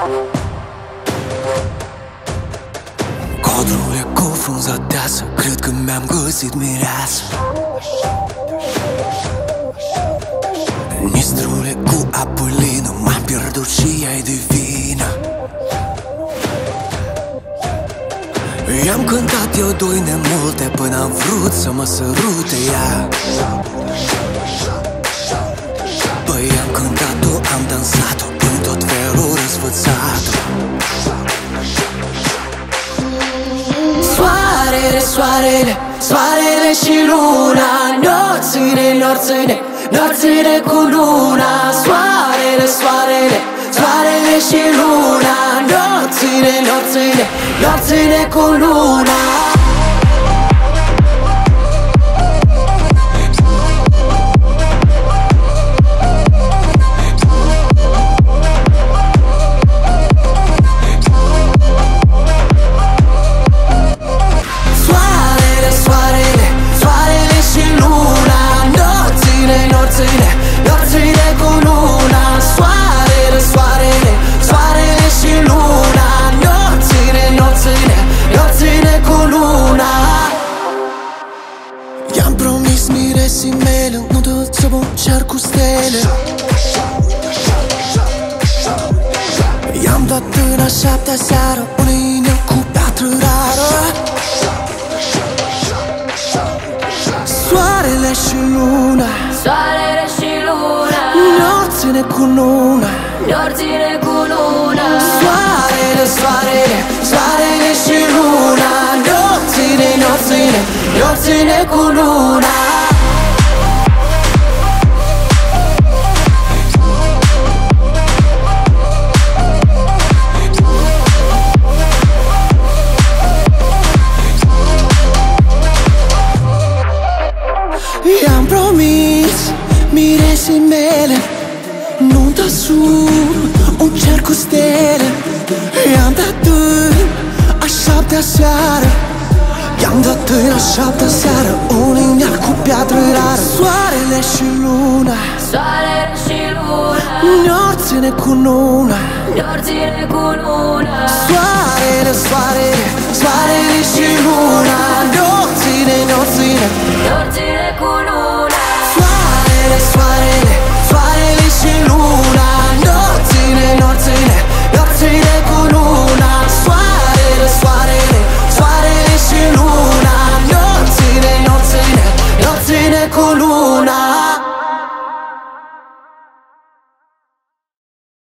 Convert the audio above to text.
Codul e cu frunza deasă, cred că mi-am găsit mireasă. Nistrule cu apulină, m-am pierdut și ea-i divină. I-am cântat eu doi nemulte până am vrut să mă sărute ea. Păi am cântat-o, am dansat-o în tot felul răsfățat. Soarele, soarele, soarele și luna, nopțile, nopțile, nopțile cu luna. Soarele, soarele, soarele și luna, nopțile, nopțile, nopțile cu luna. I-am promis miresii mele, nu tot să vom cer cu stele. I-am dat în a 7-a seară un inel cu piatră rară. Soarele și luna, soarele și luna, nopțile cu luna, nopțile cu luna. Soarele, soarele, soarele și luna, nopțile, nopțile, nopțile cu luna. I-am promis miresii mele nunta sub un cer cu stele. I-am dat în a 7-a seară, i-am dat în a 7-a seară un inel cu piatră rară. Soarele și luna, Soarele și luna, nopțile cu luna, nopțile cu luna. Soarele, soarele, soarele și luna, nopțile, nopțile, nopțile cu luna. Soarele, soarele, soarele și luna,